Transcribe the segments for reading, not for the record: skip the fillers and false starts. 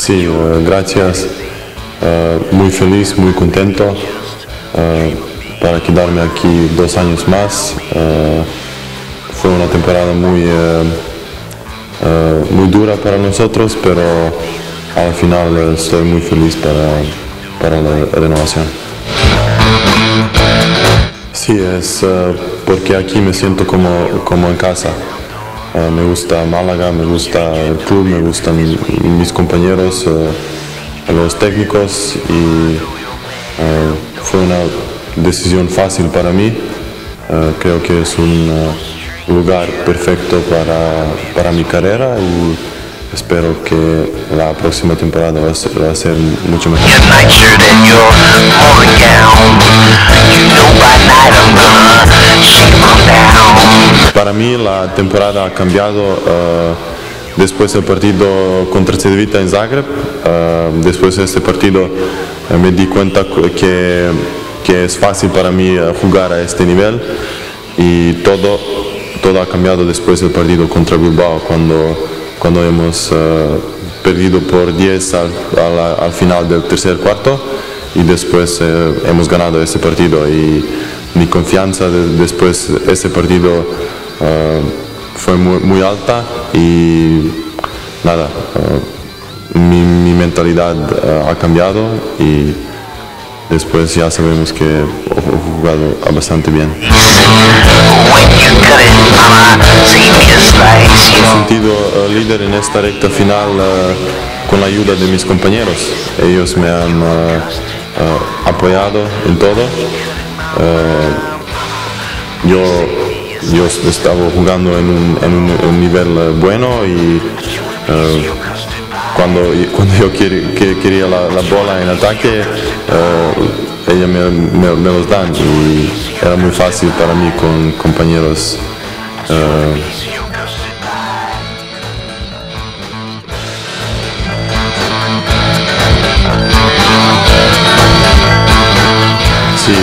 Sí, gracias. Muy feliz, muy contento para quedarme aquí 2 años más. Fue una temporada muy dura para nosotros, pero al final estoy muy feliz para la renovación. Sí, es porque aquí me siento como en casa. Me gusta Málaga, me gusta el club, me gustan mis compañeros, los técnicos, y fue una decisión fácil para mí. Creo que es un lugar perfecto para mi carrera y espero que la próxima temporada va a ser mucho mejor. Para mí la temporada ha cambiado después del partido contra Cedevita en Zagreb. Después de este partido me di cuenta que es fácil para mí jugar a este nivel, y todo ha cambiado después del partido contra Bilbao, cuando hemos perdido por 10 al final del tercer cuarto, y después hemos ganado ese partido, y mi confianza después de ese partido fue muy alta, y nada, mi mentalidad ha cambiado, y después ya sabemos que he jugado bastante bien. Me he sentido líder en esta recta final con la ayuda de mis compañeros. Ellos me han apoyado en todo. Yo estaba jugando en un nivel bueno, y cuando yo quería la bola en ataque, ellos me los dan, y era muy fácil para mí con compañeros. Sí,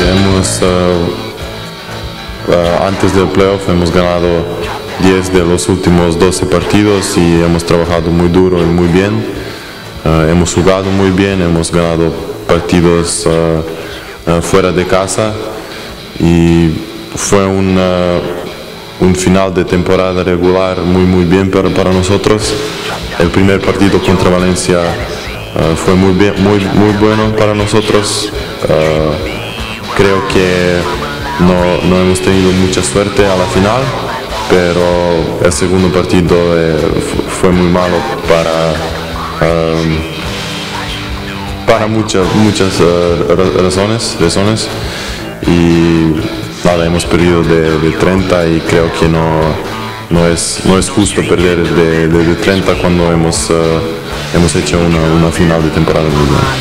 antes del playoff hemos ganado 10 de los últimos 12 partidos, y hemos trabajado muy duro y muy bien. Hemos jugado muy bien, hemos ganado partidos fuera de casa, y fue un final de temporada regular muy bien para nosotros. El primer partido contra Valencia fue muy bueno para nosotros. Creo que no hemos tenido mucha suerte a la final, pero el segundo partido fue muy malo para muchas razones, y nada, hemos perdido de 30, y creo que no es justo perder de 30 cuando hemos hecho una final de temporada muy buena.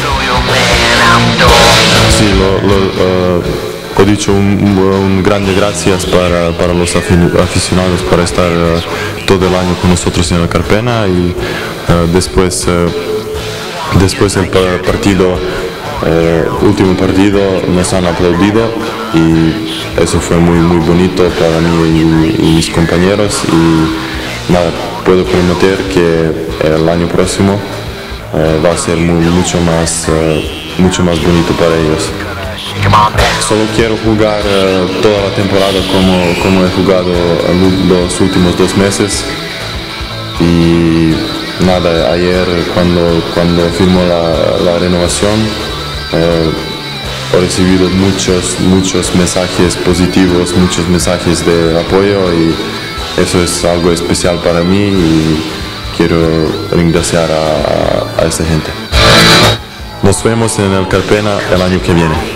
Sí, he dicho un grande gracias para los aficionados por estar todo el año con nosotros en la Carpena, y después del último partido nos han aplaudido, y eso fue muy bonito para mí y mis compañeros, y nada, puedo prometer que el año próximo va a ser mucho más bonito para ellos. Solo quiero jugar toda la temporada como he jugado los últimos 2 meses, y nada, ayer cuando firmó la renovación he recibido muchos mensajes positivos, muchos mensajes de apoyo, y eso es algo especial para mí, y quiero agradecer a esa gente. Nos vemos en el Carpena el año que viene.